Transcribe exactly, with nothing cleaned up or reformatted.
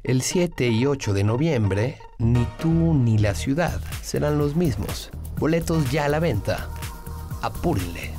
El siete y ocho de noviembre, ni tú ni la ciudad serán los mismos. Boletos ya a la venta. Apúrenle.